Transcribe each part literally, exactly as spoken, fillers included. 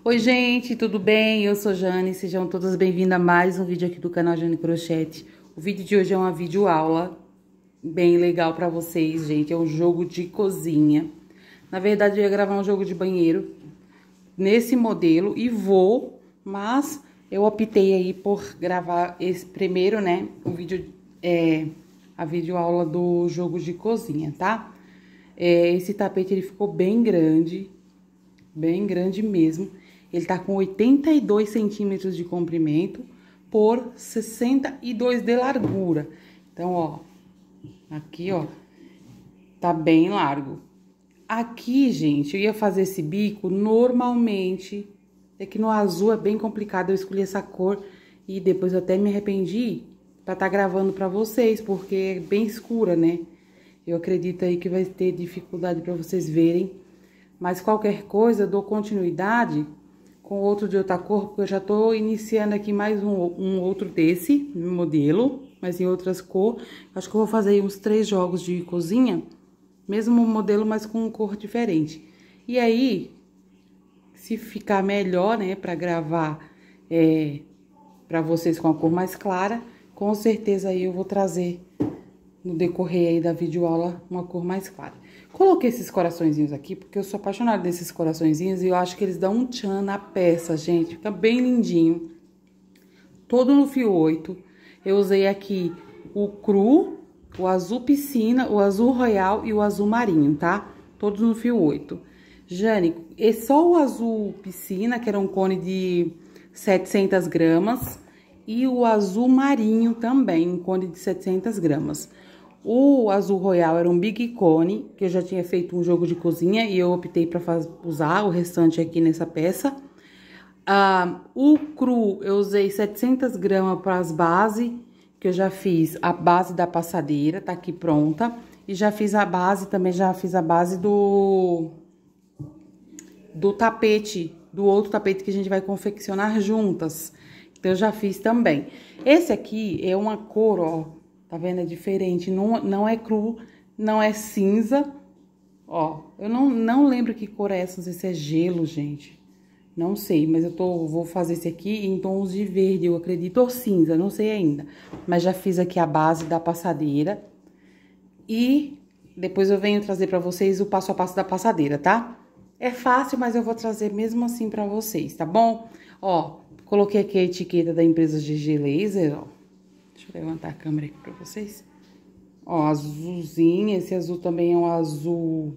Oi gente, tudo bem? Eu sou Jane, sejam todas bem-vindas a mais um vídeo aqui do canal Jane Crochete. O vídeo de hoje é uma videoaula bem legal pra vocês, gente, é um jogo de cozinha. Na verdade eu ia gravar um jogo de banheiro nesse modelo e vou, mas eu optei aí por gravar esse primeiro, né, o vídeo, é, a videoaula do jogo de cozinha, tá? É, esse tapete ele ficou bem grande, bem grande mesmo. Ele tá com oitenta e dois centímetros de comprimento por sessenta e dois de largura. Então, ó, aqui, ó, tá bem largo. Aqui, gente, eu ia fazer esse bico normalmente, é que no azul é bem complicado, eu escolhi essa cor e depois eu até me arrependi pra tá gravando pra vocês, porque é bem escura, né? Eu acredito aí que vai ter dificuldade pra vocês verem, mas qualquer coisa eu dou continuidade com outro de outra cor, porque eu já tô iniciando aqui mais um, um outro desse modelo, mas em outras cores. Acho que eu vou fazer aí uns três jogos de cozinha, mesmo modelo, mas com cor diferente. E aí, se ficar melhor, né, pra gravar é, pra vocês com a cor mais clara, com certeza aí eu vou trazer no decorrer aí da videoaula uma cor mais clara. Coloquei esses coraçõezinhos aqui, porque eu sou apaixonada desses coraçõezinhos e eu acho que eles dão um tchan na peça, gente. Fica bem lindinho. Todo no fio oito. Eu usei aqui o cru, o azul piscina, o azul royal e o azul marinho, tá? Todos no fio oito. Jane, é só o azul piscina, que era um cone de setecentas gramas, e o azul marinho também, um cone de setecentas gramas. O azul royal era um big cone, que eu já tinha feito um jogo de cozinha e eu optei para usar o restante aqui nessa peça. Ah, o cru eu usei setecentas gramas para as bases, que eu já fiz a base da passadeira, tá aqui pronta. E já fiz a base, também já fiz a base do, do tapete, do outro tapete que a gente vai confeccionar juntas. Então, eu já fiz também. Esse aqui é uma cor, ó. Tá vendo? É diferente, não, não é cru, não é cinza. Ó, eu não, não lembro que cor é essa, não sei se é gelo, gente. Não sei, mas eu tô, vou fazer esse aqui em tons de verde, eu acredito, ou cinza, não sei ainda. Mas já fiz aqui a base da passadeira. E depois eu venho trazer pra vocês o passo a passo da passadeira, tá? É fácil, mas eu vou trazer mesmo assim pra vocês, tá bom? Ó, coloquei aqui a etiqueta da empresa G G Laser, ó. Deixa eu levantar a câmera aqui pra vocês. Ó, azulzinho, esse azul também é um azul...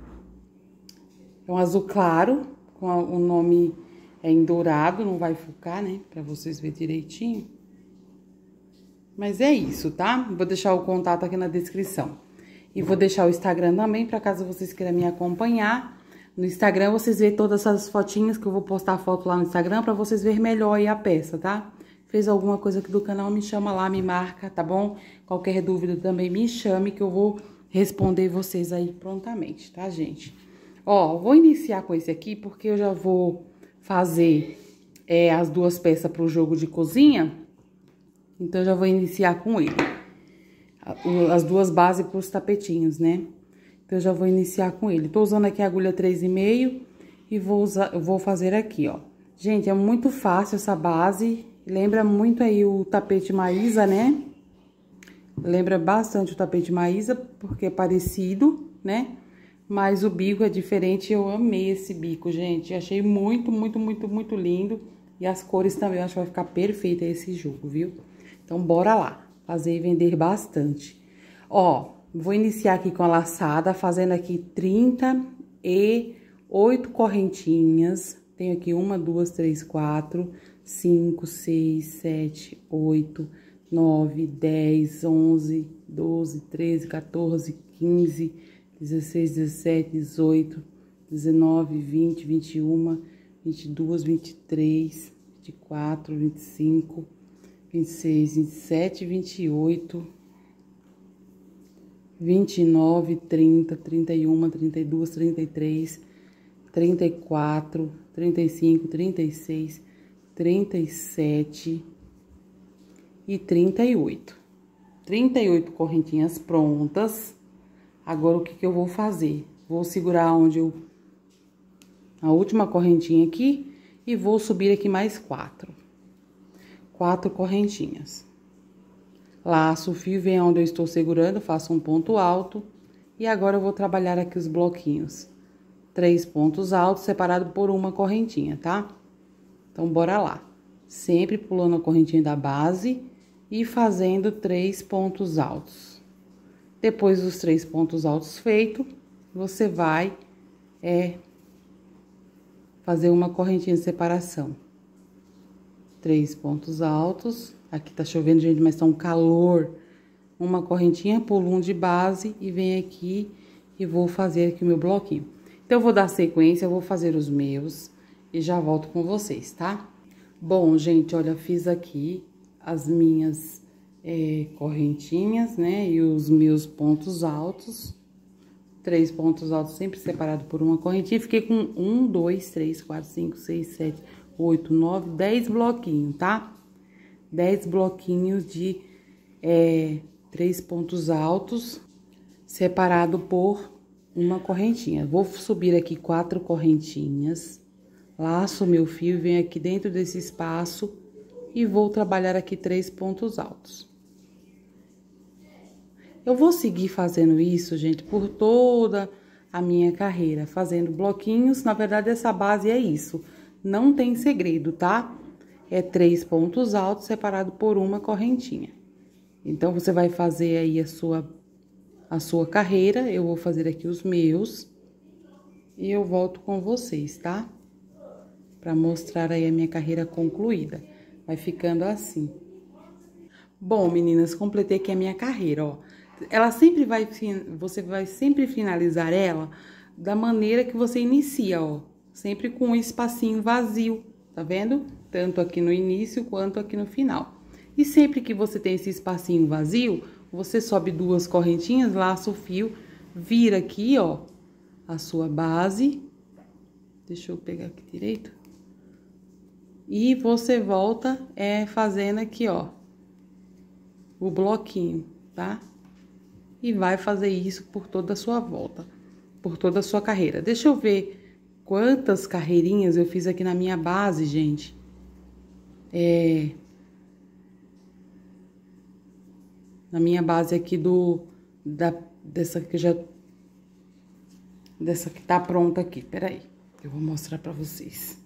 É um azul claro, com a, o nome é em dourado, não vai focar, né? Pra vocês verem direitinho. Mas é isso, tá? Vou deixar o contato aqui na descrição. E vou deixar o Instagram também, pra caso vocês queiram me acompanhar. No Instagram, vocês verem todas essas fotinhas, que eu vou postar a foto lá no Instagram, pra vocês verem melhor aí a peça, tá? Fez alguma coisa aqui do canal, me chama lá, me marca, tá bom? Qualquer dúvida também me chame, que eu vou responder vocês aí prontamente, tá, gente? Ó, vou iniciar com esse aqui, porque eu já vou fazer é, as duas peças pro jogo de cozinha. Então, eu já vou iniciar com ele. As duas bases pros tapetinhos, né? Então, eu já vou iniciar com ele. Tô usando aqui a agulha três e meio e vou, usar, vou fazer aqui, ó. Gente, é muito fácil essa base. Lembra muito aí o tapete Maísa, né? Lembra bastante o tapete Maísa, porque é parecido, né? Mas o bico é diferente, eu amei esse bico, gente. Achei muito, muito, muito, muito lindo. E as cores também, eu acho que vai ficar perfeito esse jogo, viu? Então, bora lá, fazer e vender bastante. Ó, vou iniciar aqui com a laçada, fazendo aqui trinta e oito correntinhas. Tenho aqui uma, duas, três, quatro... cinco, seis, sete, oito, nove, dez, onze, doze, treze, quatorze, quinze, dezesseis, dezessete, dezoito, dezenove, vinte, vinte e um, vinte e dois, vinte e três, vinte e quatro, vinte e cinco, vinte e seis, vinte e sete, vinte e oito, vinte e nove, trinta, trinta e um, trinta e dois, trinta e três, trinta e quatro, trinta e cinco, trinta e seis, trinta e sete e trinta e oito. trinta e oito correntinhas prontas. Agora, o que que eu vou fazer? Vou segurar onde eu... a última correntinha aqui e vou subir aqui mais quatro. Quatro correntinhas. Laço o fio, vem onde eu estou segurando, faço um ponto alto. E agora eu vou trabalhar aqui os bloquinhos. Três pontos altos, separado por uma correntinha, tá? Então, bora lá. Sempre pulando a correntinha da base e fazendo três pontos altos. Depois dos três pontos altos feitos, você vai é, fazer uma correntinha de separação. Três pontos altos. Aqui tá chovendo, gente, mas tá um calor. Uma correntinha, pulo um de base e venho aqui e vou fazer aqui o meu bloquinho. Então, eu vou dar sequência, eu vou fazer os meus e já volto com vocês, tá? Bom, gente, olha, fiz aqui as minhas é, correntinhas, né? E os meus pontos altos. Três pontos altos sempre separados por uma correntinha. Fiquei com um, dois, três, quatro, cinco, seis, sete, oito, nove, dez bloquinhos, tá? Dez bloquinhos de é, três pontos altos, separado por uma correntinha. Vou subir aqui quatro correntinhas, laço meu fio, venho aqui dentro desse espaço e vou trabalhar aqui três pontos altos. Eu vou seguir fazendo isso, gente, por toda a minha carreira, fazendo bloquinhos. Na verdade, essa base é isso, não tem segredo, tá? É três pontos altos separado por uma correntinha. Então, você vai fazer aí a sua, a sua carreira. Eu vou fazer aqui os meus. E eu volto com vocês, tá? Pra mostrar aí a minha carreira concluída. Vai ficando assim. Bom, meninas, completei aqui a minha carreira, ó. Ela sempre vai, você vai sempre finalizar ela da maneira que você inicia, ó. Sempre com um espacinho vazio, tá vendo? Tanto aqui no início quanto aqui no final. E sempre que você tem esse espacinho vazio, você sobe duas correntinhas, laça o fio, vira aqui, ó, a sua base. Deixa eu pegar aqui direito. E você volta é, fazendo aqui, ó, o bloquinho, tá? E vai fazer isso por toda a sua volta, por toda a sua carreira. Deixa eu ver quantas carreirinhas eu fiz aqui na minha base, gente. É... Na minha base aqui do... Da, dessa que já... Dessa que tá pronta aqui. Peraí, eu vou mostrar pra vocês.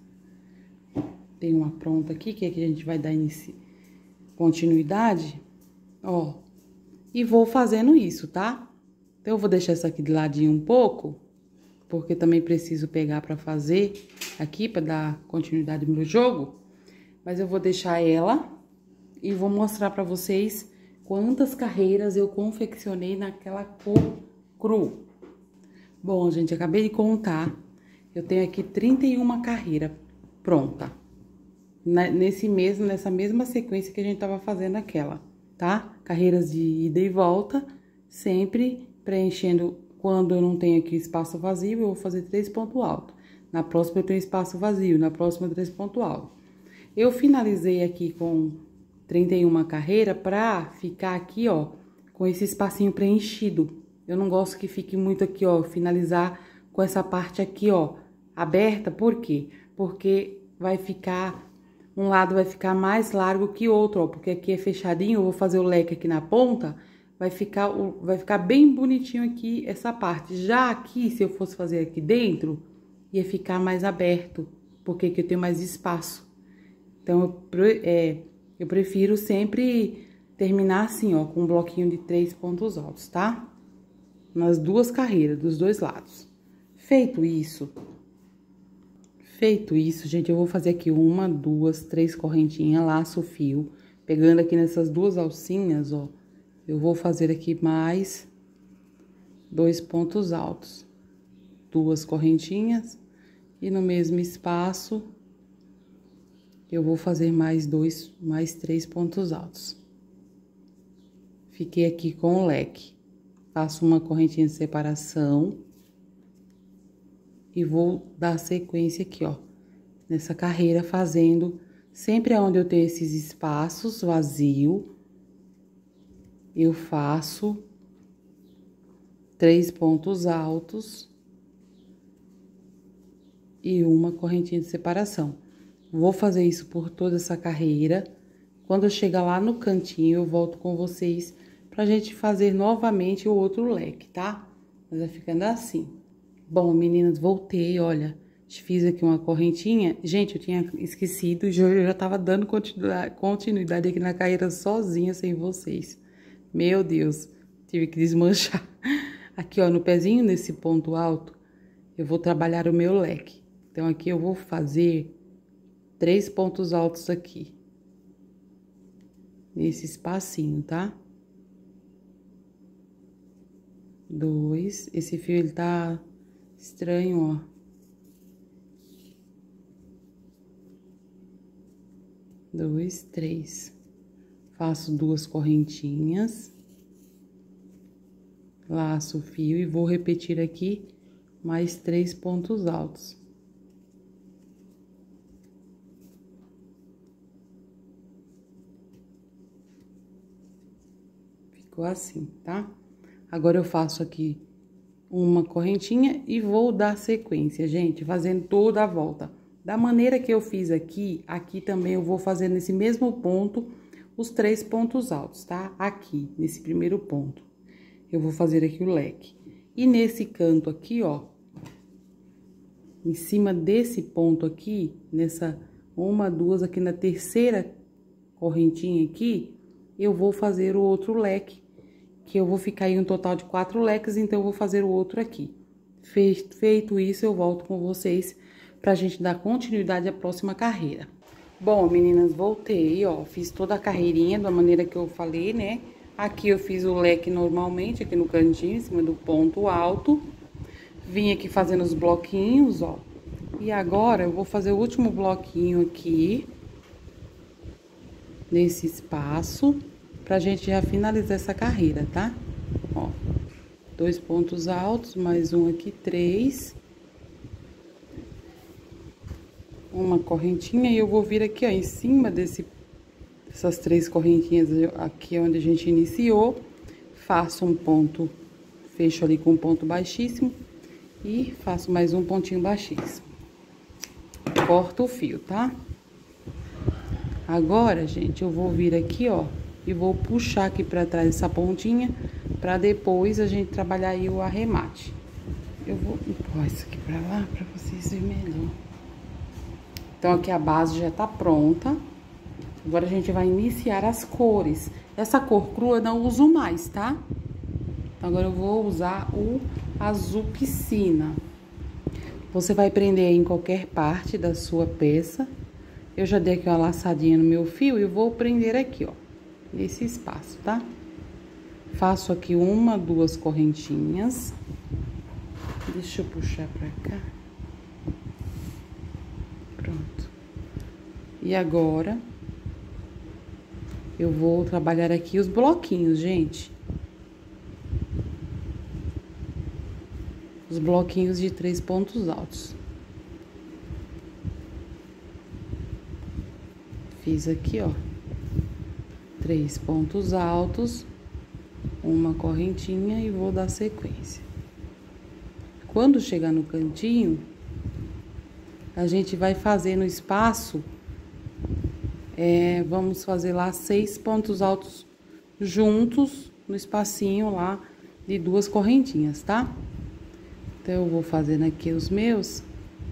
Tem uma pronta aqui, que aqui a gente vai dar inicio, continuidade. Ó. E vou fazendo isso, tá? Então, eu vou deixar essa aqui de ladinho um pouco, porque também preciso pegar pra fazer aqui, pra dar continuidade no meu jogo. Mas eu vou deixar ela e vou mostrar pra vocês quantas carreiras eu confeccionei naquela cor cru. Bom, gente, acabei de contar. Eu tenho aqui trinta e uma carreiras pronta. Nesse mesmo, nessa mesma sequência que a gente tava fazendo aquela, tá? Carreiras de ida e volta, sempre preenchendo. Quando eu não tenho aqui espaço vazio, eu vou fazer três pontos altos. Na próxima eu tenho espaço vazio, na próxima três pontos altos. Eu finalizei aqui com trinta e uma carreiras pra ficar aqui, ó, com esse espacinho preenchido. Eu não gosto que fique muito aqui, ó, finalizar com essa parte aqui, ó, aberta. Por quê? Porque vai ficar, um lado vai ficar mais largo que o outro, ó, porque aqui é fechadinho, eu vou fazer o leque aqui na ponta, vai ficar, vai ficar bem bonitinho aqui essa parte. Já aqui, se eu fosse fazer aqui dentro, ia ficar mais aberto, porque aqui eu tenho mais espaço. Então, eu, é, eu prefiro sempre terminar assim, ó, com um bloquinho de três pontos altos, tá? Nas duas carreiras, dos dois lados. Feito isso, feito isso, gente, eu vou fazer aqui uma, duas, três correntinhas, laço o fio, pegando aqui nessas duas alcinhas, ó, eu vou fazer aqui mais dois pontos altos, duas correntinhas, e no mesmo espaço, eu vou fazer mais dois, mais três pontos altos. Fiquei aqui com o leque. Faço uma correntinha de separação. E vou dar sequência aqui, ó. Nessa carreira, fazendo sempre onde eu tenho esses espaços vazios. Eu faço três pontos altos. E uma correntinha de separação. Vou fazer isso por toda essa carreira. Quando eu chegar lá no cantinho, eu volto com vocês pra gente fazer novamente o outro leque, tá? Mas vai ficando assim. Bom, meninas, voltei, olha. Fiz aqui uma correntinha. Gente, eu tinha esquecido, eu já tava dando continuidade aqui na carreira sozinha, sem vocês. Meu Deus, tive que desmanchar. Aqui, ó, no pezinho, nesse ponto alto, eu vou trabalhar o meu leque. Então, aqui eu vou fazer três pontos altos aqui. Nesse espacinho, tá? Dois. Esse fio, ele tá estranho, ó. Dois, três. Faço duas correntinhas. Laço o fio e vou repetir aqui mais três pontos altos. Ficou assim, tá? Agora eu faço aqui uma correntinha e vou dar sequência, gente, fazendo toda a volta. Da maneira que eu fiz aqui, aqui também eu vou fazer nesse mesmo ponto os três pontos altos, tá? Aqui, nesse primeiro ponto. Eu vou fazer aqui o leque. E nesse canto aqui, ó, em cima desse ponto aqui, nessa uma, duas, aqui na terceira correntinha aqui, eu vou fazer o outro leque, que eu vou ficar em um total de quatro leques, então eu vou fazer o outro aqui. Feito isso, eu volto com vocês pra gente dar continuidade à próxima carreira. Bom, meninas, voltei, ó, fiz toda a carreirinha da maneira que eu falei, né? Aqui eu fiz o leque normalmente, aqui no cantinho, em cima do ponto alto. Vim aqui fazendo os bloquinhos, ó. E agora eu vou fazer o último bloquinho aqui, nesse espaço, pra gente já finalizar essa carreira, tá? Ó, dois pontos altos, mais um aqui, três. Uma correntinha e eu vou vir aqui, ó, em cima desse, dessas três correntinhas aqui onde a gente iniciou. Faço um ponto, fecho ali com um ponto baixíssimo e faço mais um pontinho baixíssimo. Corto o fio, tá? Agora, gente, eu vou vir aqui, ó, e vou puxar aqui pra trás essa pontinha, pra depois a gente trabalhar aí o arremate. Eu vou empurrar isso aqui pra lá, pra vocês verem melhor. Então, aqui a base já tá pronta. Agora, a gente vai iniciar as cores. Essa cor crua eu não uso mais, tá? Agora, eu vou usar o azul piscina. Você vai prender aí em qualquer parte da sua peça. Eu já dei aqui uma laçadinha no meu fio e vou prender aqui, ó, nesse espaço, tá? Faço aqui uma, duas correntinhas. Deixa eu puxar pra cá. Pronto. E agora, eu vou trabalhar aqui os bloquinhos, gente. Os bloquinhos de três pontos altos. Fiz aqui, ó, três pontos altos, uma correntinha e vou dar sequência. Quando chegar no cantinho, a gente vai fazer no espaço, é, vamos fazer lá seis pontos altos juntos no espacinho lá de duas correntinhas, tá? Então, eu vou fazendo aqui os meus.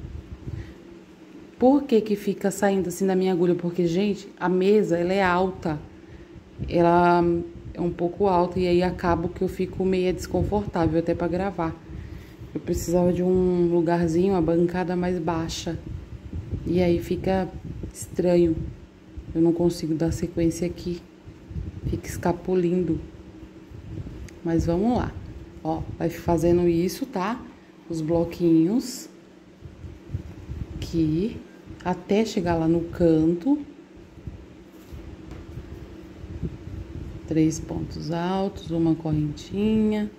Por que que fica saindo assim da minha agulha? Porque, gente, a mesa, ela é alta. Ela é um pouco alta e aí acaba que eu fico meio desconfortável até pra gravar. Eu precisava de um lugarzinho, uma bancada mais baixa. E aí fica estranho. Eu não consigo dar sequência aqui. Fica escapulindo. Mas vamos lá. Ó, vai fazendo isso, tá? Os bloquinhos. Aqui. Até chegar lá no canto. Três pontos altos, uma correntinha.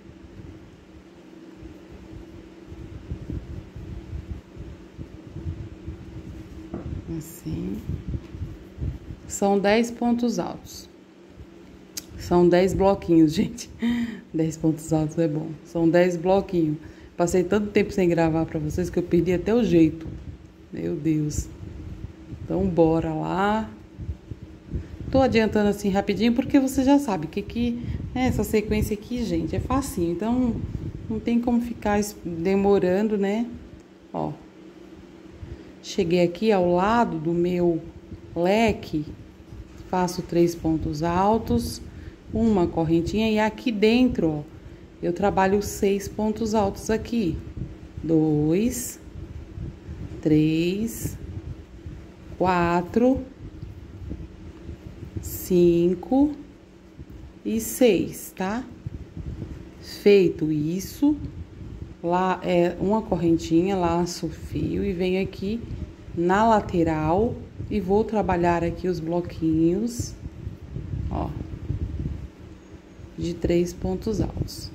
Assim. São dez pontos altos. São dez bloquinhos, gente. dez pontos altos é bom. São dez bloquinhos. Passei tanto tempo sem gravar pra vocês que eu perdi até o jeito. Meu Deus. Então, bora lá. Tô adiantando assim rapidinho porque você já sabe que que né, essa sequência aqui, gente, é facinho. Então, não tem como ficar demorando, né? Ó. Cheguei aqui ao lado do meu leque, faço três pontos altos, uma correntinha e aqui dentro, ó, eu trabalho seis pontos altos aqui. Dois, três, quatro, cinco e seis, tá? Feito isso, lá é uma correntinha, laço o fio e venho aqui na lateral e vou trabalhar aqui os bloquinhos, ó, de três pontos altos.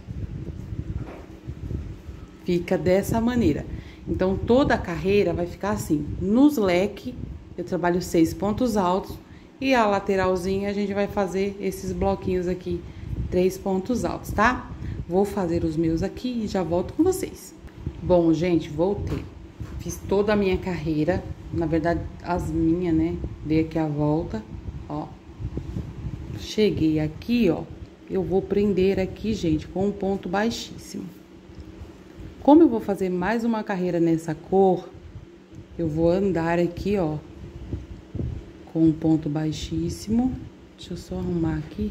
Fica dessa maneira. Então, toda a carreira vai ficar assim. Nos leques, eu trabalho seis pontos altos. E a lateralzinha, a gente vai fazer esses bloquinhos aqui, três pontos altos, tá? Vou fazer os meus aqui e já volto com vocês. Bom, gente, voltei. Fiz toda a minha carreira. Na verdade, as minhas, né? Dei aqui a volta, ó. Cheguei aqui, ó. Eu vou prender aqui, gente, com um ponto baixíssimo. Como eu vou fazer mais uma carreira nessa cor, eu vou andar aqui, ó, com um ponto baixíssimo. Deixa eu só arrumar aqui.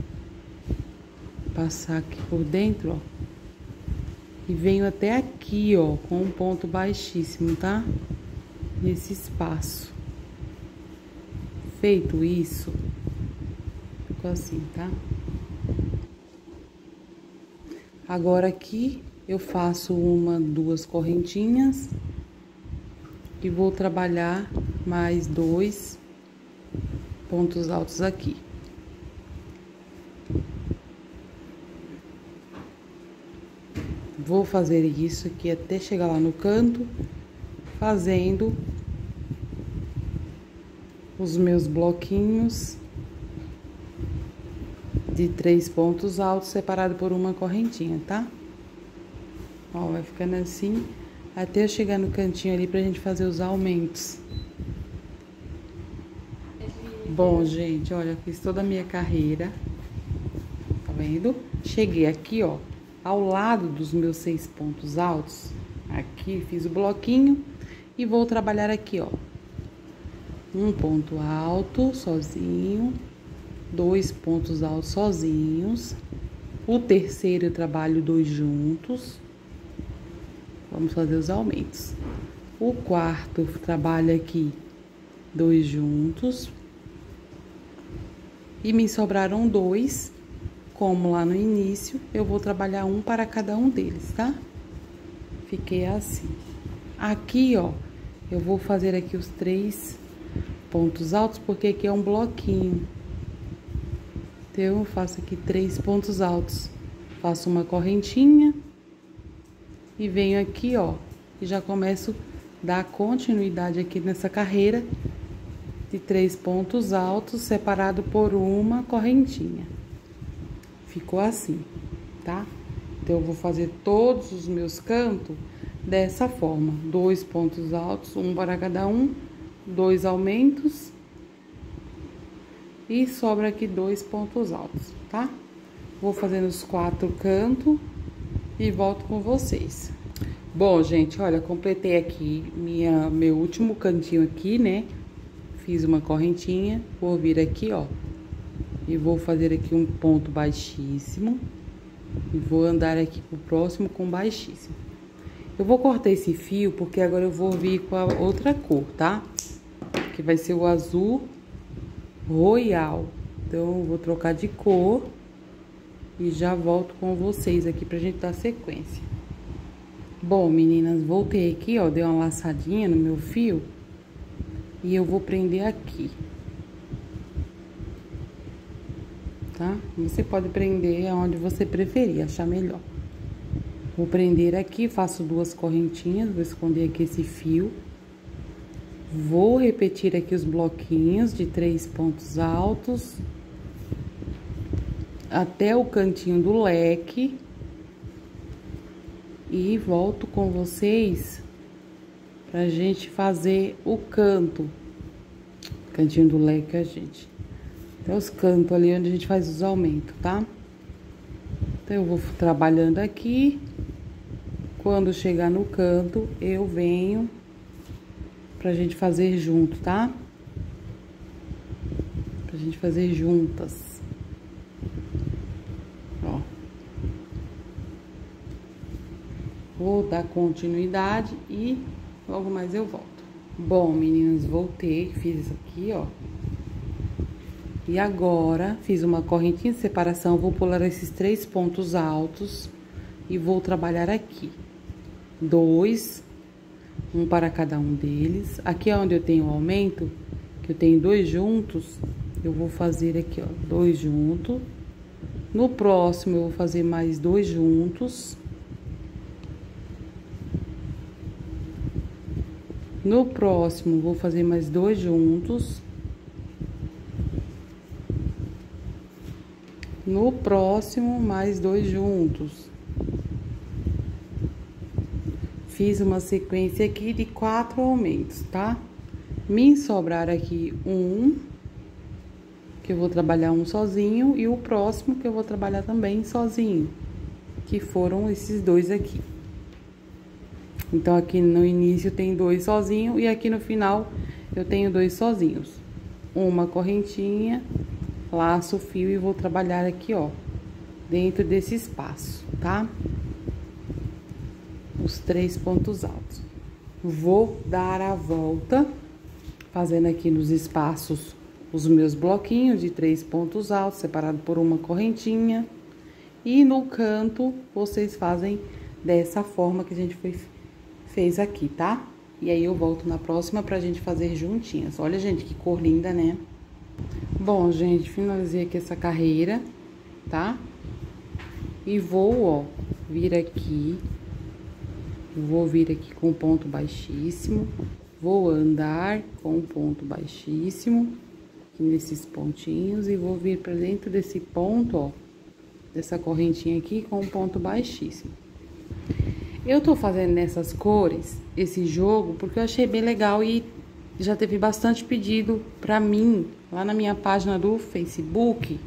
Passar aqui por dentro, ó. E venho até aqui, ó, com um ponto baixíssimo, tá? Nesse espaço. Feito isso, ficou assim, tá? Agora aqui eu faço uma, duas correntinhas e vou trabalhar mais dois pontos altos aqui. Vou fazer isso aqui até chegar lá no canto, fazendo os meus bloquinhos de três pontos altos separado por uma correntinha, tá? Ó, vai ficando assim, até eu chegar no cantinho ali pra gente fazer os aumentos. Bom, gente, olha, fiz toda a minha carreira, tá vendo? Cheguei aqui, ó, ao lado dos meus seis pontos altos, aqui fiz o bloquinho e vou trabalhar aqui, ó. Um ponto alto sozinho, dois pontos altos sozinhos, o terceiro eu trabalho dois juntos. Vamos fazer os aumentos. O quarto eu trabalho aqui dois juntos. E me sobraram dois, como lá no início, eu vou trabalhar um para cada um deles, tá? Fiquei assim. Aqui, ó, eu vou fazer aqui os três pontos altos, porque aqui é um bloquinho. Então, eu faço aqui três pontos altos. Faço uma correntinha. E venho aqui, ó, e já começo a dar continuidade aqui nessa carreira de três pontos altos, separado por uma correntinha. Ficou assim, tá? Então, eu vou fazer todos os meus cantos dessa forma. Dois pontos altos, um para cada um, dois aumentos. E sobra aqui dois pontos altos, tá? Vou fazendo os quatro cantos e volto com vocês. Bom, gente, olha, completei aqui minha, meu último cantinho aqui, né? Fiz uma correntinha, vou vir aqui, ó, e vou fazer aqui um ponto baixíssimo e vou andar aqui pro próximo com baixíssimo. Eu vou cortar esse fio porque agora eu vou vir com a outra cor, tá? Que vai ser o azul royal. Então, eu vou trocar de cor e já volto com vocês aqui pra gente dar sequência. Bom, meninas, voltei aqui, ó, dei uma laçadinha no meu fio e eu vou prender aqui. Tá? Você pode prender aonde você preferir, achar melhor. Vou prender aqui, faço duas correntinhas, vou esconder aqui esse fio. Vou repetir aqui os bloquinhos de três pontos altos até o cantinho do leque e volto com vocês pra gente fazer o canto Cantinho do leque, a gente. Até os cantos ali onde a gente faz os aumentos, tá? Então, eu vou trabalhando aqui. Quando chegar no canto, eu venho pra gente fazer junto, tá? Pra gente fazer juntas. Ó. Vou dar continuidade e logo mais eu volto. Bom, meninas, voltei, fiz aqui, ó. E agora, fiz uma correntinha de separação, vou pular esses três pontos altos e vou trabalhar aqui. Dois, um para cada um deles. Aqui é onde eu tenho o aumento, que eu tenho dois juntos, eu vou fazer aqui, ó, dois juntos. No próximo, eu vou fazer mais dois juntos. No próximo, vou fazer mais dois juntos. No próximo, mais dois juntos. Fiz uma sequência aqui de quatro aumentos, tá? Me sobrar aqui um, que eu vou trabalhar um sozinho, e o próximo que eu vou trabalhar também sozinho, que foram esses dois aqui. Então, aqui no início tem dois sozinhos e aqui no final eu tenho dois sozinhos. Uma correntinha, laço o fio e vou trabalhar aqui, ó, dentro desse espaço, tá? Os três pontos altos. Vou dar a volta, fazendo aqui nos espaços os meus bloquinhos de três pontos altos, separado por uma correntinha. E no canto, vocês fazem dessa forma que a gente foi... fez aqui, tá? E aí eu volto na próxima pra gente fazer juntinhas. Olha, gente, que cor linda, né? Bom, gente, finalizei aqui essa carreira, tá? E vou, ó, vir aqui. Vou vir aqui com ponto baixíssimo. Vou andar com ponto baixíssimo, aqui nesses pontinhos. E vou vir pra dentro desse ponto, ó, dessa correntinha aqui com ponto baixíssimo. Eu tô fazendo nessas cores, esse jogo, porque eu achei bem legal e já teve bastante pedido pra mim, lá na minha página do Facebook,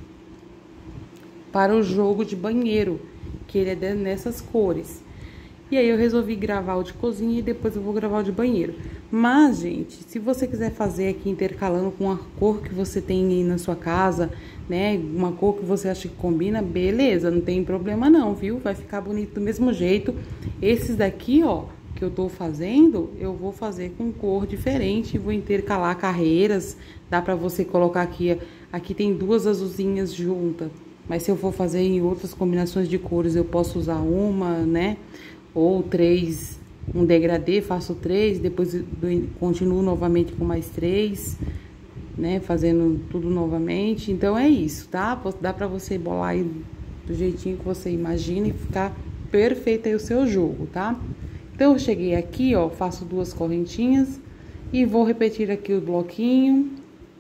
para o jogo de banheiro, que ele é nessas cores. E aí eu resolvi gravar o de cozinha e depois eu vou gravar o de banheiro. Mas, gente, se você quiser fazer aqui intercalando com a cor que você tem aí na sua casa, né, uma cor que você acha que combina, beleza, não tem problema não, viu? Vai ficar bonito do mesmo jeito. Esses daqui, ó, que eu tô fazendo, eu vou fazer com cor diferente, vou intercalar carreiras. Dá pra você colocar aqui, aqui tem duas azulzinhas juntas, mas se eu for fazer em outras combinações de cores, eu posso usar uma, né? Ou três, um degradê, faço três, depois continuo novamente com mais três, né? Fazendo tudo novamente. Então, é isso, tá? Dá pra você bolar aí do jeitinho que você imagina e ficar perfeito aí o seu jogo, tá? Então, eu cheguei aqui, ó, faço duas correntinhas e vou repetir aqui o bloquinho.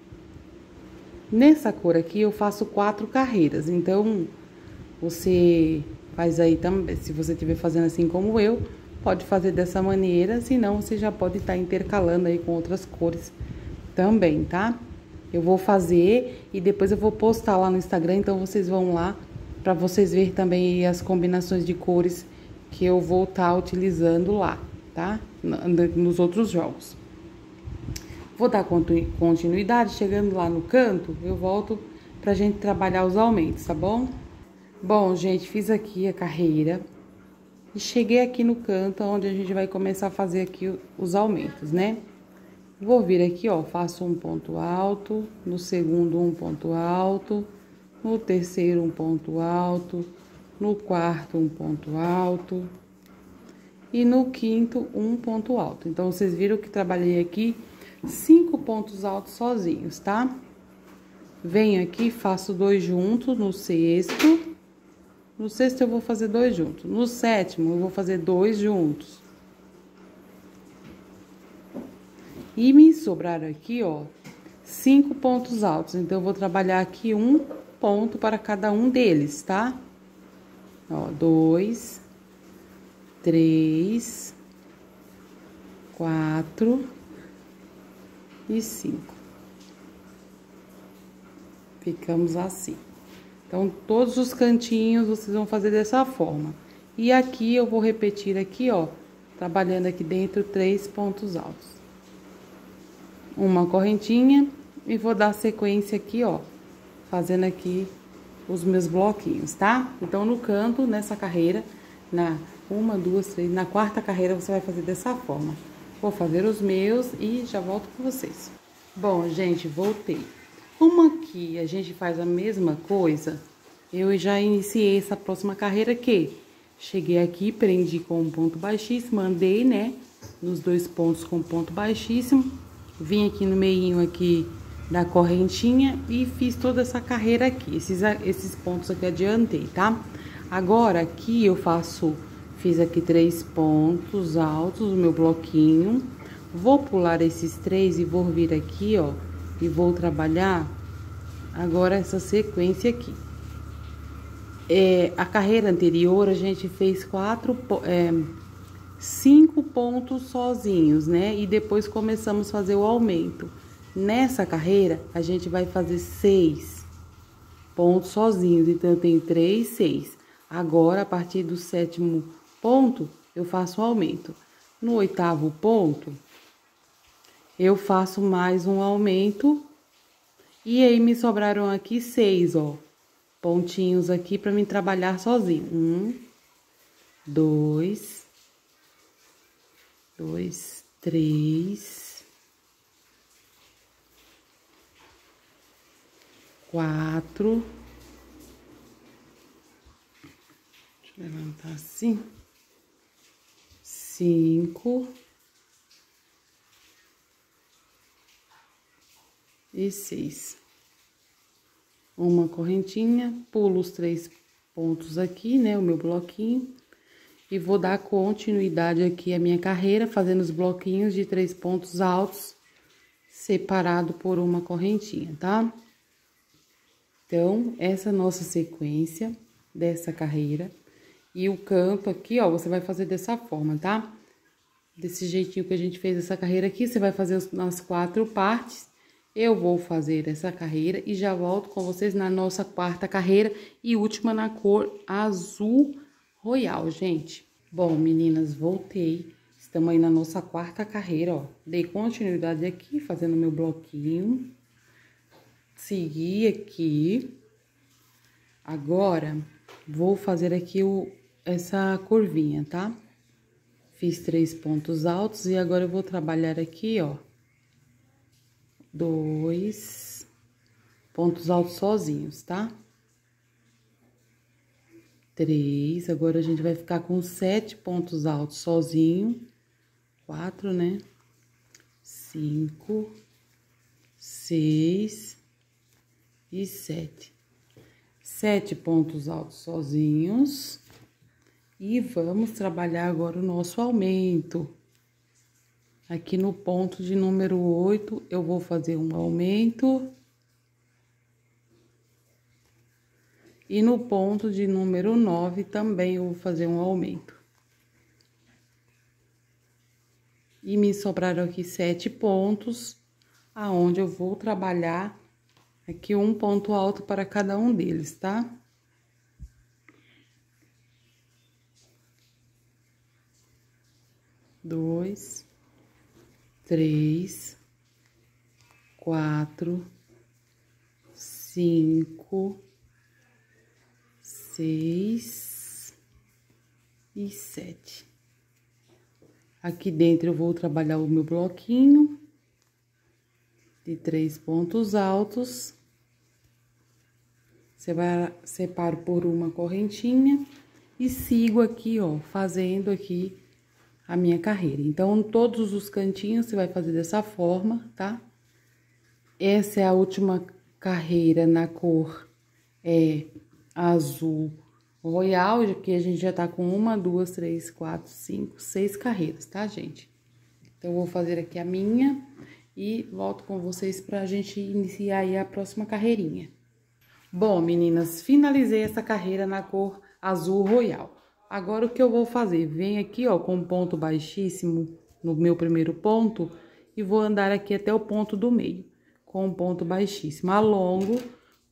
Nessa cor aqui, eu faço quatro carreiras, então, você faz aí também, se você estiver fazendo assim como eu, pode fazer dessa maneira, senão você já pode estar intercalando aí com outras cores também, tá? Eu vou fazer e depois eu vou postar lá no Instagram, então vocês vão lá para vocês verem também as combinações de cores que eu vou estar utilizando lá, tá? Nos outros jogos. Vou dar continuidade, chegando lá no canto, eu volto pra gente trabalhar os aumentos, tá bom? Bom, gente, fiz aqui a carreira e cheguei aqui no canto, onde a gente vai começar a fazer aqui os aumentos, né? Vou vir aqui, ó, faço um ponto alto, no segundo um ponto alto, no terceiro um ponto alto, no quarto um ponto alto e no quinto um ponto alto. Então, vocês viram que trabalhei aqui cinco pontos altos sozinhos, tá? Venho aqui, faço dois juntos no sexto. No sexto eu vou fazer dois juntos. No sétimo eu vou fazer dois juntos. E me sobraram aqui, ó, cinco pontos altos. Então, eu vou trabalhar aqui um ponto para cada um deles, tá? Ó, dois, três, quatro e cinco. ficamos assim. Então, todos os cantinhos vocês vão fazer dessa forma. E aqui eu vou repetir aqui, ó, trabalhando aqui dentro três pontos altos. Uma correntinha e vou dar sequência aqui, ó, fazendo aqui os meus bloquinhos, tá? Então, no canto, nessa carreira, na uma, duas, três, na quarta carreira você vai fazer dessa forma. Vou fazer os meus e já volto com vocês. Bom, gente, voltei. Como aqui a gente faz a mesma coisa, eu já iniciei essa próxima carreira aqui. Cheguei aqui, prendi com um ponto baixíssimo, andei, né, nos dois pontos com ponto baixíssimo, vim aqui no meinho aqui da correntinha e fiz toda essa carreira aqui, esses, esses pontos aqui adiantei, tá? Agora, aqui eu faço, fiz aqui três pontos altos, o meu bloquinho, vou pular esses três e vou vir aqui, ó, e vou trabalhar agora essa sequência aqui. É, a carreira anterior, a gente fez quatro, é, cinco pontos sozinhos, né? E depois começamos a fazer o aumento. Nessa carreira, a gente vai fazer seis pontos sozinhos. Então, eu tenho três, seis. Agora, a partir do sétimo ponto, eu faço o aumento. No oitavo ponto, eu faço mais um aumento. E aí, me sobraram aqui seis, ó. Pontinhos aqui para mim trabalhar sozinho. Um, dois, dois, três, quatro. Deixa eu levantar assim. Cinco. E seis. Uma correntinha, pulo os três pontos aqui, né, o meu bloquinho, e vou dar continuidade aqui à minha carreira, fazendo os bloquinhos de três pontos altos, separado por uma correntinha, tá? Então, essa é a nossa sequência dessa carreira, e o canto aqui, ó, você vai fazer dessa forma, tá? Desse jeitinho que a gente fez essa carreira aqui, você vai fazer nas quatro partes. Eu vou fazer essa carreira e já volto com vocês na nossa quarta carreira e última na cor azul royal, gente. Bom, meninas, voltei. Estamos aí na nossa quarta carreira, ó. Dei continuidade aqui, fazendo meu bloquinho. Segui aqui. Agora, vou fazer aqui o, essa curvinha, tá? Fiz três pontos altos e agora eu vou trabalhar aqui, ó. Dois pontos altos sozinhos, tá? Três, agora a gente vai ficar com sete pontos altos sozinho. Quatro, né? Cinco, seis e sete. Sete pontos altos sozinhos. E vamos trabalhar agora o nosso aumento. Aqui no ponto de número oito, eu vou fazer um aumento. E no ponto de número nove, também eu vou fazer um aumento. E me sobraram aqui sete pontos, aonde eu vou trabalhar aqui um ponto alto para cada um deles, tá? Dois... Três, quatro, cinco, seis e sete. Aqui dentro eu vou trabalhar o meu bloquinho de três pontos altos. Você vai separo por uma correntinha e sigo aqui, ó, fazendo aqui a minha carreira. Então, todos os cantinhos você vai fazer dessa forma, tá? Essa é a última carreira na cor é, azul royal, que a gente já tá com uma, duas, três, quatro, cinco, seis carreiras, tá, gente? Então, eu vou fazer aqui a minha e volto com vocês pra gente iniciar aí a próxima carreirinha. Bom, meninas, finalizei essa carreira na cor azul royal. Agora, o que eu vou fazer? Venho aqui, ó, com um ponto baixíssimo no meu primeiro ponto e vou andar aqui até o ponto do meio, com um ponto baixíssimo. Alongo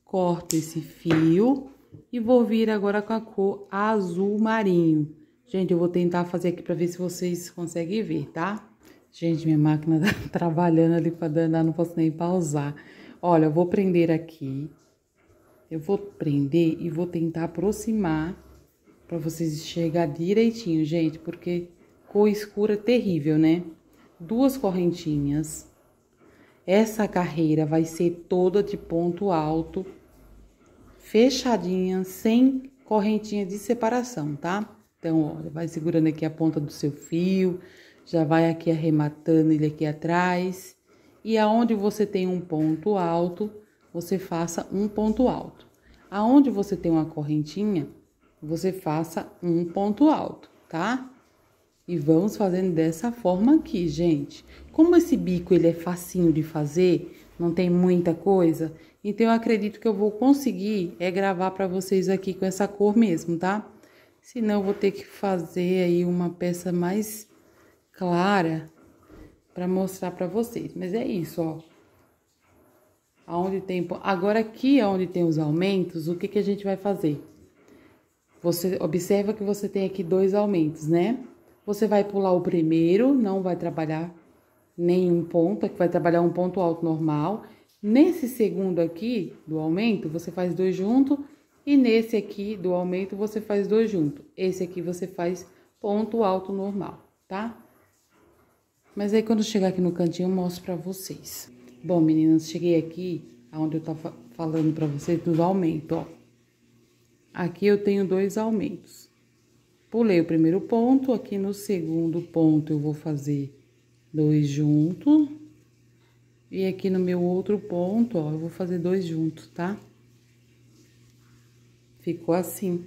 corto esse fio e vou vir agora com a cor azul marinho. Gente, eu vou tentar fazer aqui pra ver se vocês conseguem ver, tá? Gente, minha máquina tá trabalhando ali pra danar, não posso nem pausar. Olha, eu vou prender aqui. Eu vou prender e vou tentar aproximar pra vocês enxergar direitinho, gente, porque cor escura é terrível, né? Duas correntinhas. Essa carreira vai ser toda de ponto alto, fechadinha, sem correntinha de separação, tá? Então, olha, vai segurando aqui a ponta do seu fio, já vai aqui arrematando ele aqui atrás. E aonde você tem um ponto alto, você faça um ponto alto. Aonde você tem uma correntinha, você faça um ponto alto, tá? E vamos fazendo dessa forma aqui, gente. Como esse bico, ele é facinho de fazer, não tem muita coisa, então eu acredito que eu vou conseguir é gravar pra vocês aqui com essa cor mesmo, tá? Senão eu vou ter que fazer aí uma peça mais clara pra mostrar pra vocês. Mas é isso, ó. Aonde tem... Agora aqui, onde tem os aumentos, o que que a gente vai fazer? Você observa que você tem aqui dois aumentos, né? Você vai pular o primeiro, não vai trabalhar nenhum ponto, aqui vai trabalhar um ponto alto normal. Nesse segundo aqui, do aumento, você faz dois juntos. E nesse aqui, do aumento, você faz dois juntos. Esse aqui você faz ponto alto normal, tá? Mas aí, quando chegar aqui no cantinho, eu mostro pra vocês. Bom, meninas, cheguei aqui, onde eu tava falando pra vocês do aumento, ó. Aqui eu tenho dois aumentos. Pulei o primeiro ponto, aqui no segundo ponto eu vou fazer dois juntos. E aqui no meu outro ponto, ó, eu vou fazer dois juntos, tá? Ficou assim.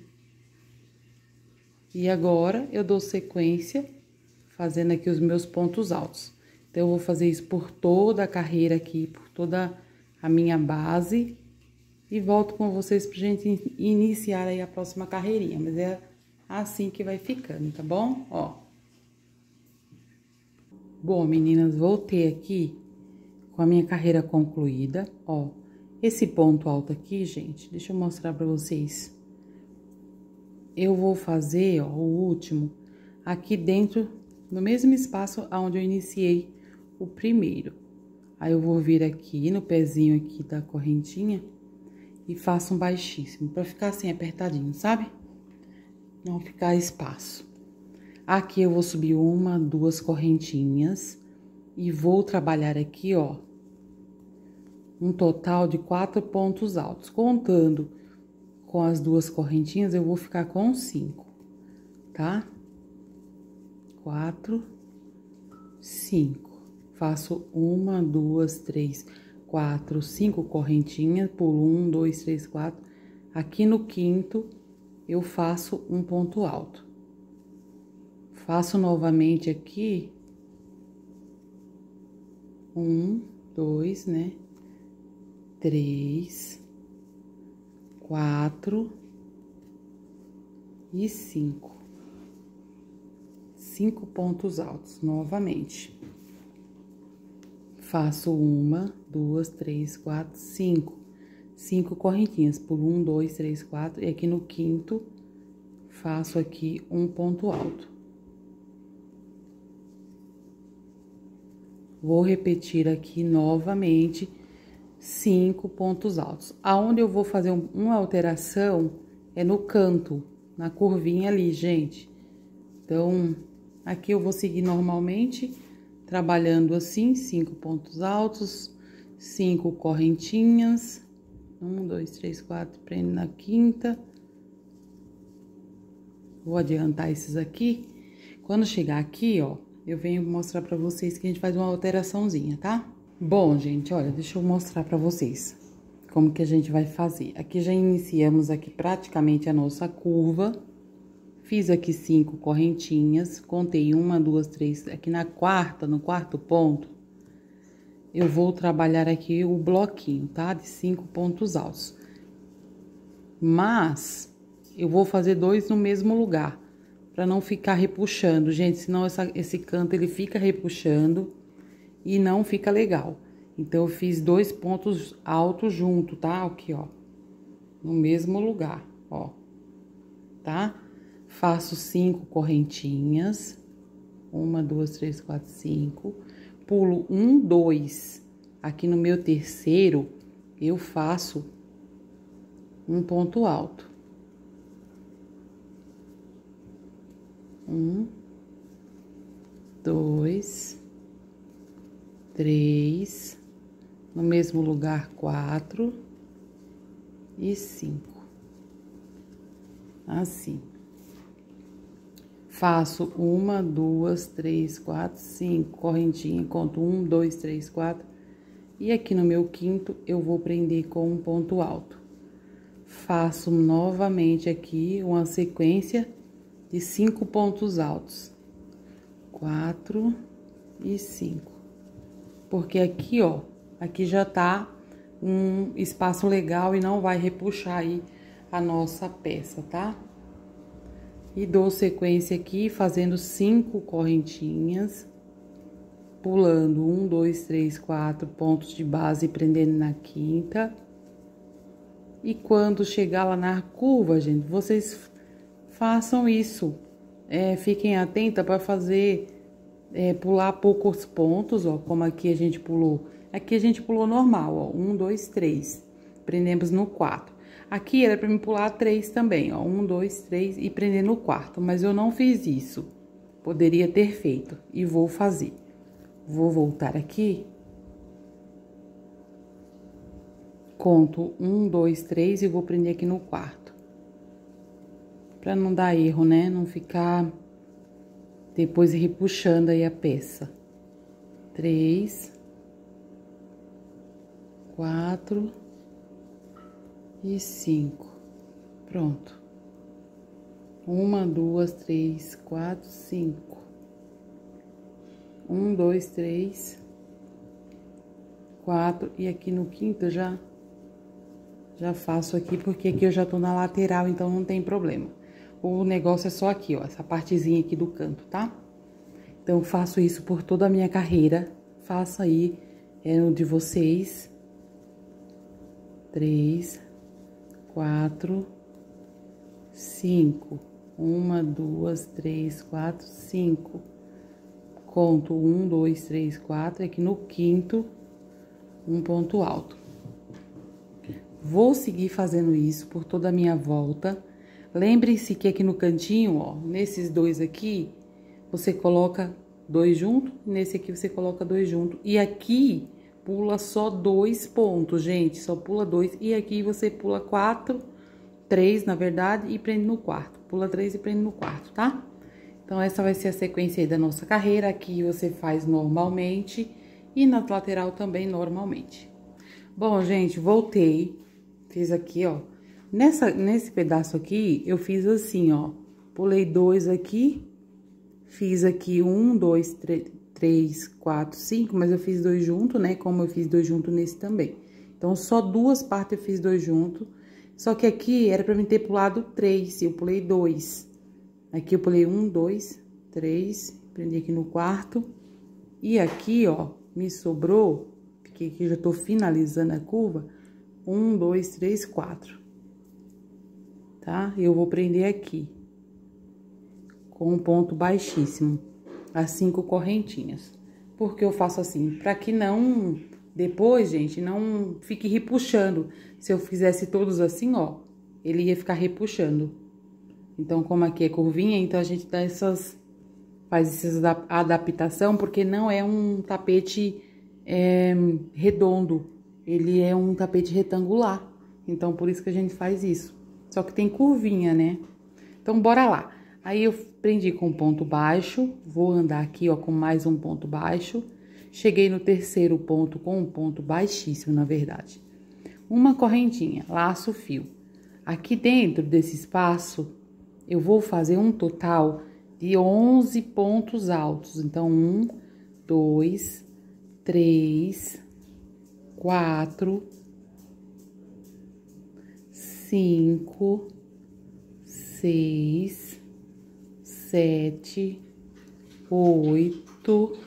E agora, eu dou sequência, fazendo aqui os meus pontos altos. Então, eu vou fazer isso por toda a carreira aqui, por toda a minha base. E volto com vocês pra gente iniciar aí a próxima carreirinha. Mas é assim que vai ficando, tá bom? Ó. Bom, meninas, voltei aqui com a minha carreira concluída, ó. Esse ponto alto aqui, gente, deixa eu mostrar pra vocês. Eu vou fazer, ó, o último aqui dentro, no mesmo espaço onde eu iniciei o primeiro. Aí, eu vou vir aqui no pezinho aqui da correntinha e faço um baixíssimo, pra ficar assim apertadinho, sabe? Não ficar espaço. Aqui eu vou subir uma, duas correntinhas e vou trabalhar aqui, ó, um total de quatro pontos altos. Contando com as duas correntinhas, eu vou ficar com cinco, tá? Quatro, cinco. Faço uma, duas, três, quatro, cinco correntinhas, pulo um, dois, três, quatro. Aqui no quinto, eu faço um ponto alto. Faço novamente aqui. Um, dois, né? Três, quatro e cinco. Cinco pontos altos, novamente. Faço uma, duas, três, quatro, cinco. Cinco correntinhas, pulo um, dois, três, quatro. E aqui no quinto, faço aqui um ponto alto. Vou repetir aqui novamente cinco pontos altos. Aonde eu vou fazer um, uma alteração é no canto, na curvinha ali, gente. Então, aqui eu vou seguir normalmente, trabalhando assim, cinco pontos altos, cinco correntinhas. Um, dois, três, quatro, prendo na quinta. Vou adiantar esses aqui. Quando chegar aqui, ó, eu venho mostrar pra vocês que a gente faz uma alteraçãozinha, tá? Bom, gente, olha, deixa eu mostrar pra vocês como que a gente vai fazer. Aqui já iniciamos aqui praticamente a nossa curva. Fiz aqui cinco correntinhas, contei uma, duas, três. Aqui na quarta, no quarto ponto, eu vou trabalhar aqui o bloquinho, tá? De cinco pontos altos. Mas eu vou fazer dois no mesmo lugar, pra não ficar repuxando, gente, senão essa, esse canto ele fica repuxando e não fica legal. Então, eu fiz dois pontos altos junto, tá? Aqui, ó. no mesmo lugar, ó, tá? Faço cinco correntinhas, uma, duas, três, quatro, cinco, pulo um, dois. Aqui no meu terceiro, eu faço um ponto alto. Um, dois, três, no mesmo lugar, quatro e cinco. Assim. Faço uma, duas, três, quatro, cinco, correntinha, conto um, dois, três, quatro. E aqui no meu quinto, eu vou prender com um ponto alto. Faço novamente aqui uma sequência de cinco pontos altos. Quatro e cinco. Porque aqui, ó, aqui já tá um espaço legal e não vai repuxar aí a nossa peça, tá? E dou sequência aqui, fazendo cinco correntinhas, pulando um, dois, três, quatro pontos de base, prendendo na quinta. E quando chegar lá na curva, gente, vocês façam isso. É, fiquem atentas para fazer, é, pular poucos pontos, ó, como aqui a gente pulou. Aqui a gente pulou normal, ó, um, dois, três, prendemos no quatro. Aqui era para me pular três também, ó, um, dois, três e prender no quarto, mas eu não fiz isso. Poderia ter feito e vou fazer. Vou voltar aqui. Conto um, dois, três e vou prender aqui no quarto. Pra não dar erro, né? Não ficar depois repuxando aí a peça. Três. Quatro. E cinco. Pronto. Uma, duas, três, quatro, cinco. Um, dois, três. Quatro. E aqui no quinto já, já faço aqui, porque aqui eu já tô na lateral, então não tem problema. O negócio é só aqui, ó, essa partezinha aqui do canto, tá? Então, eu faço isso por toda a minha carreira. Faça aí, é no de vocês. Três. Quatro, cinco, uma, duas, três, quatro, cinco. Conto um, dois, três, quatro. Aqui no quinto, um ponto alto. Vou seguir fazendo isso por toda a minha volta. Lembre-se que aqui no cantinho, ó, nesses dois aqui, você coloca dois juntos, nesse aqui você coloca dois juntos. E aqui pula só dois pontos, gente, só pula dois. E aqui você pula quatro, três, na verdade, e prende no quarto. Pula três e prende no quarto, tá? Então, essa vai ser a sequência aí da nossa carreira. Aqui você faz normalmente e na lateral também normalmente. Bom, gente, voltei. Fiz aqui, ó. Nessa, nesse pedaço aqui, eu fiz assim, ó. Pulei dois aqui. Fiz aqui um, dois, três, três, quatro, cinco, mas eu fiz dois juntos, né? Como eu fiz dois juntos nesse também. Então, só duas partes eu fiz dois juntos. Só que aqui era pra mim ter pulado três, eu pulei dois. Aqui eu pulei um, dois, três, prendi aqui no quarto. E aqui, ó, me sobrou, porque aqui eu já tô finalizando a curva, um, dois, três, quatro. Tá? Eu vou prender aqui, com um ponto baixíssimo, as cinco correntinhas. Por que eu faço assim? Pra que não, depois, gente, não fique repuxando. Se eu fizesse todos assim, ó, ele ia ficar repuxando. Então, como aqui é curvinha, então a gente dá essas, faz essa adaptação, porque não é um tapete é, redondo, ele é um tapete retangular. Então, por isso que a gente faz isso. Só que tem curvinha, né? Então, bora lá. Aí, eu prendi com ponto baixo, vou andar aqui, ó, com mais um ponto baixo. Cheguei no terceiro ponto com um ponto baixíssimo, na verdade. Uma correntinha, laço o fio. Aqui dentro desse espaço, eu vou fazer um total de onze pontos altos. Então, um, dois, três, quatro, cinco, seis, sete, oito.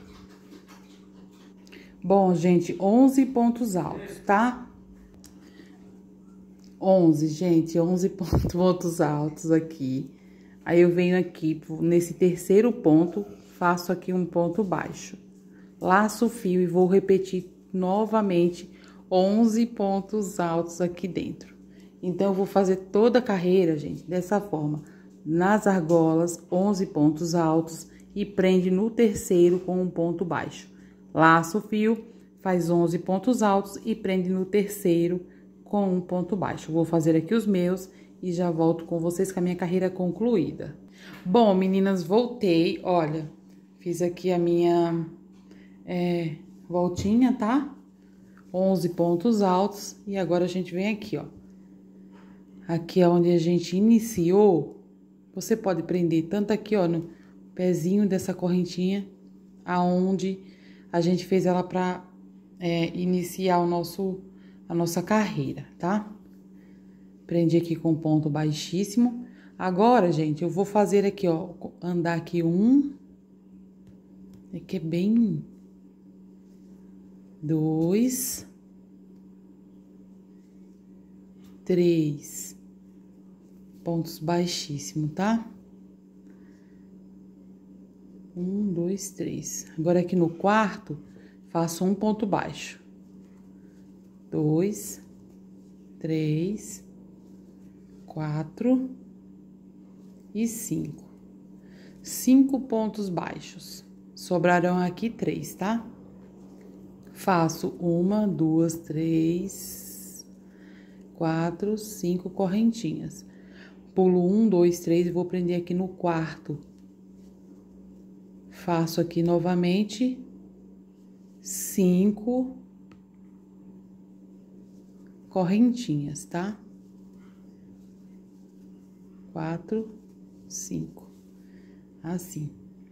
Bom, gente, onze pontos altos, tá? onze, gente, onze pontos altos aqui. Aí eu venho aqui nesse terceiro ponto, faço aqui um ponto baixo. Laço o fio e vou repetir novamente onze pontos altos aqui dentro. Então, eu vou fazer toda a carreira, gente, dessa forma. Nas argolas, onze pontos altos e prende no terceiro com um ponto baixo. Laço o fio, faz onze pontos altos e prende no terceiro com um ponto baixo. Vou fazer aqui os meus e já volto com vocês com a minha carreira concluída. Bom, meninas, voltei, olha, fiz aqui a minha é, voltinha, tá? onze pontos altos e agora a gente vem aqui, ó. Aqui é onde a gente iniciou, você pode prender tanto aqui, ó, no pezinho dessa correntinha, aonde a gente fez ela pra é, iniciar o nosso, a nossa carreira, tá? Prendi aqui com ponto baixíssimo. Agora, gente, eu vou fazer aqui, ó, andar aqui um, aqui é bem... Dois, três pontos baixíssimos, tá? Um, dois, três. Agora aqui no quarto, faço um ponto baixo. Dois, três, quatro e cinco. Cinco pontos baixos. Sobrarão aqui três, tá? Faço uma, duas, três, quatro, cinco correntinhas. Pulo um, dois, três e vou prender aqui no quarto. Faço aqui novamente cinco correntinhas, tá? Quatro, cinco. Assim.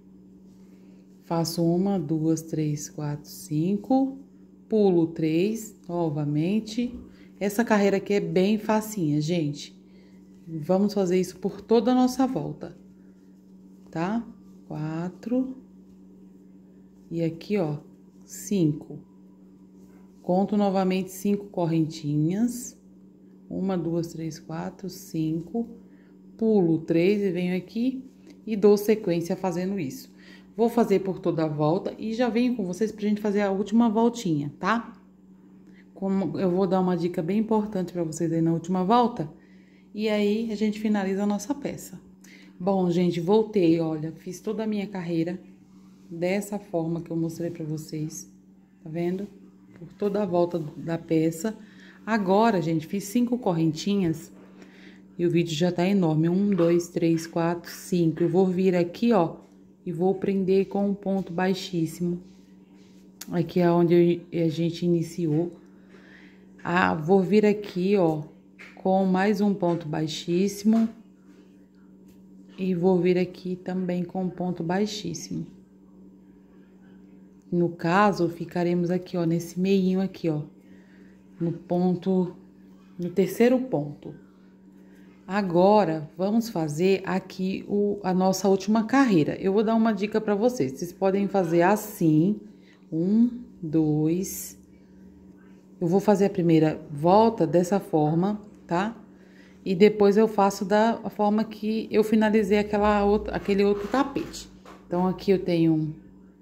Faço uma, duas, três, quatro, cinco, pulo três, novamente. Essa carreira aqui é bem facinha, gente. Vamos fazer isso por toda a nossa volta, tá? Quatro. E aqui, ó, cinco. Conto novamente cinco correntinhas. Uma, duas, três, quatro, cinco. Pulo três e venho aqui e dou sequência fazendo isso. Vou fazer por toda a volta e já venho com vocês pra gente fazer a última voltinha, tá? Como eu vou dar uma dica bem importante pra vocês aí na última volta. E aí, a gente finaliza a nossa peça. Bom, gente, voltei, olha, fiz toda a minha carreira dessa forma que eu mostrei pra vocês. Tá vendo? Por toda a volta da peça. Agora, gente, fiz cinco correntinhas e o vídeo já tá enorme. Um, dois, três, quatro, cinco. Eu vou vir aqui, ó. E vou prender com um ponto baixíssimo. Aqui é onde a gente iniciou. Ah, vou vir aqui, ó, com mais um ponto baixíssimo. E vou vir aqui também com um ponto baixíssimo. No caso, ficaremos aqui, ó, nesse meinho aqui, ó. No ponto, no terceiro ponto. Agora, vamos fazer aqui o, a nossa última carreira. Eu vou dar uma dica pra vocês. Vocês podem fazer assim. Um, dois. Eu vou fazer a primeira volta dessa forma, tá? E depois eu faço da forma que eu finalizei aquela outra, aquele outro tapete. Então, aqui eu tenho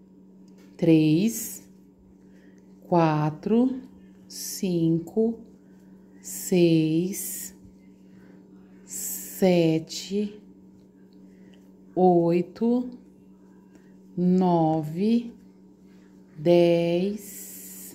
três, quatro, cinco, seis... Sete, oito, nove, dez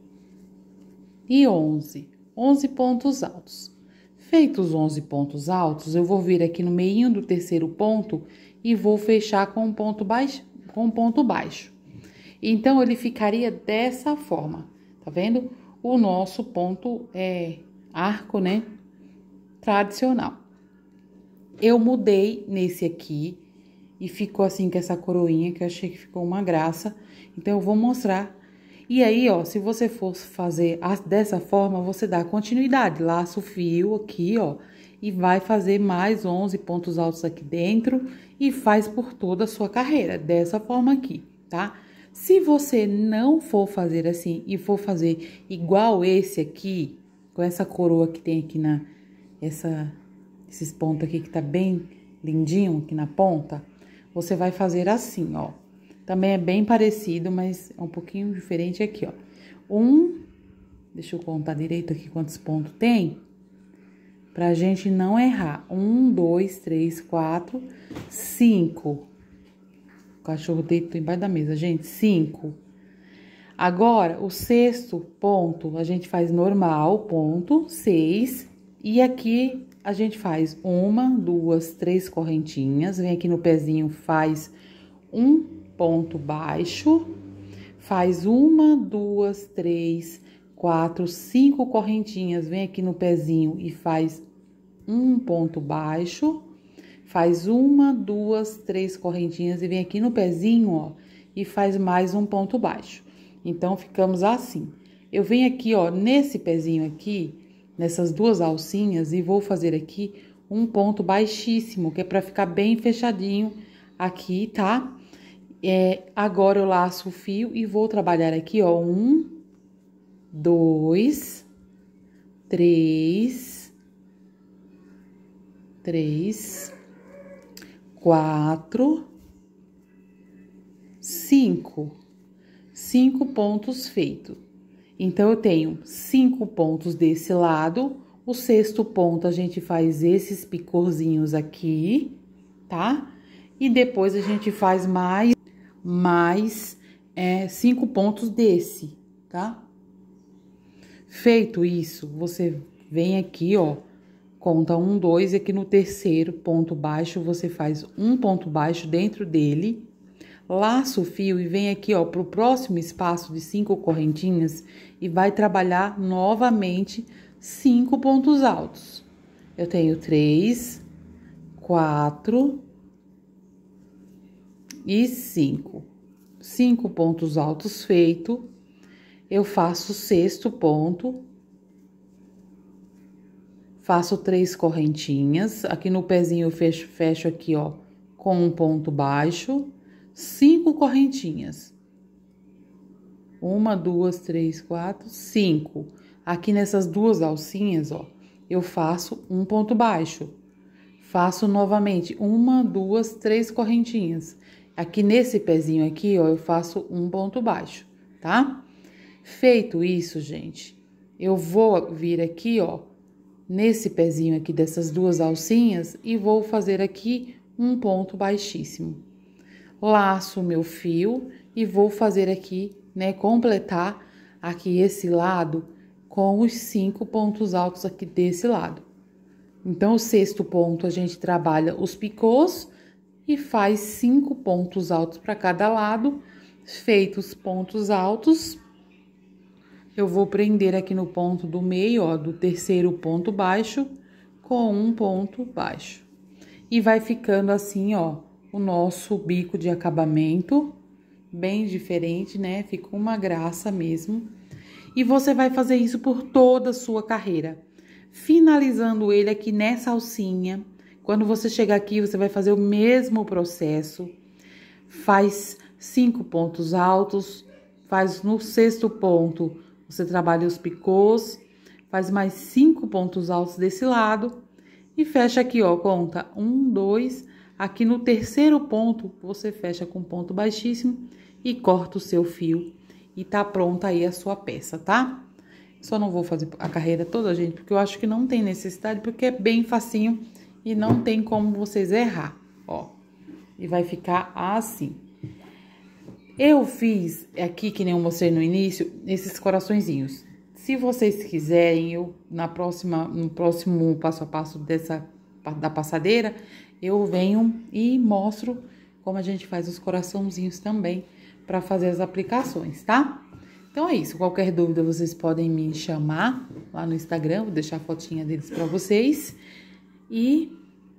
e onze. Onze pontos altos. Feitos os onze pontos altos, eu vou vir aqui no meio do terceiro ponto e vou fechar com um ponto baixo, com um ponto baixo. Então, ele ficaria dessa forma, tá vendo? O nosso ponto é arco, né? Tradicional. Eu mudei nesse aqui e ficou assim com essa coroinha, que eu achei que ficou uma graça. Então, eu vou mostrar. E aí, ó, se você for fazer dessa forma, você dá continuidade. Laça o fio aqui, ó, e vai fazer mais onze pontos altos aqui dentro e faz por toda a sua carreira, dessa forma aqui, tá? Se você não for fazer assim e for fazer igual esse aqui, com essa coroa que tem aqui na, essa, esses pontos aqui que tá bem lindinho aqui na ponta, você vai fazer assim, ó. Também é bem parecido, mas é um pouquinho diferente aqui, ó. Um, deixa eu contar direito aqui quantos pontos tem, pra gente não errar. Um, dois, três, quatro, cinco. O cachorro deita embaixo da mesa, gente, cinco. Agora, o sexto ponto, a gente faz normal, ponto, seis. E aqui, a gente faz uma, duas, três correntinhas. Vem aqui no pezinho, faz um ponto baixo. Faz uma, duas, três, quatro, cinco correntinhas. Vem aqui no pezinho e faz um ponto baixo. Faz uma, duas, três correntinhas e vem aqui no pezinho, ó, e faz mais um ponto baixo. Então, ficamos assim. Eu venho aqui, ó, nesse pezinho aqui, nessas duas alcinhas, e vou fazer aqui um ponto baixíssimo, que é pra ficar bem fechadinho aqui, tá? É, agora, eu laço o fio e vou trabalhar aqui, ó, um, dois, três, três, quatro, cinco. Cinco pontos feitos. Então, eu tenho cinco pontos desse lado. O sexto ponto, a gente faz esses picorzinhos aqui, tá? E depois, a gente faz mais, mais é, cinco pontos desse, tá? Feito isso, você vem aqui, ó, conta um, dois, e aqui no terceiro ponto baixo, você faz um ponto baixo dentro dele, laça o fio e vem aqui, ó, pro próximo espaço de cinco correntinhas e vai trabalhar novamente cinco pontos altos. Eu tenho três, quatro e cinco. Cinco pontos altos feito. Eu faço o sexto ponto. Faço três correntinhas. Aqui no pezinho eu fecho, fecho aqui, ó, com um ponto baixo. Cinco correntinhas. Uma, duas, três, quatro, cinco. Aqui nessas duas alcinhas, ó, eu faço um ponto baixo. Faço novamente uma, duas, três correntinhas. Aqui nesse pezinho aqui, ó, eu faço um ponto baixo, tá? Feito isso, gente, eu vou vir aqui, ó, nesse pezinho aqui dessas duas alcinhas e vou fazer aqui um ponto baixíssimo. Laço o meu fio e vou fazer aqui, né, completar aqui esse lado com os cinco pontos altos aqui desse lado. Então, o sexto ponto, a gente trabalha os picôs e faz cinco pontos altos para cada lado. Feitos os pontos altos, eu vou prender aqui no ponto do meio, ó, do terceiro ponto baixo, com um ponto baixo. E vai ficando assim, ó, o nosso bico de acabamento, bem diferente, né? Fica uma graça mesmo. E você vai fazer isso por toda a sua carreira. Finalizando ele aqui nessa alcinha. Quando você chegar aqui, você vai fazer o mesmo processo. Faz cinco pontos altos. Faz no sexto ponto, você trabalha os picôs. Faz mais cinco pontos altos desse lado. E fecha aqui, ó, conta um, dois. Aqui no terceiro ponto, você fecha com ponto baixíssimo e corta o seu fio. E tá pronta aí a sua peça, tá? Só não vou fazer a carreira toda, gente, porque eu acho que não tem necessidade, porque é bem facinho e não tem como vocês errar, ó. E vai ficar assim. Eu fiz aqui, que nem eu mostrei no início, esses coraçõezinhos. Se vocês quiserem, eu, na próxima, no próximo passo a passo dessa, da passadeira, eu venho e mostro como a gente faz os coraçãozinhos também para fazer as aplicações, tá? Então é isso, qualquer dúvida vocês podem me chamar lá no Instagram, vou deixar a fotinha deles para vocês. E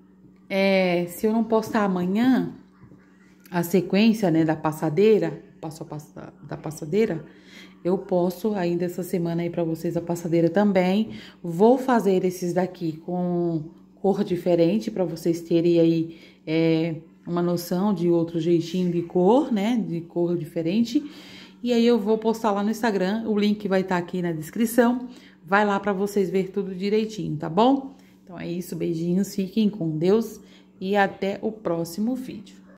é, se eu não postar amanhã a sequência, né, da passadeira, passo a passo da, da passadeira, eu posto ainda essa semana aí para vocês a passadeira também. Vou fazer esses daqui com cor diferente para vocês terem aí é, uma noção de outro jeitinho de cor, né, de cor diferente. E aí eu vou postar lá no Instagram, o link vai estar aqui na descrição. Vai lá para vocês ver tudo direitinho, tá bom? Então Então é isso, beijinhos, fiquem com Deus e até o próximo vídeo.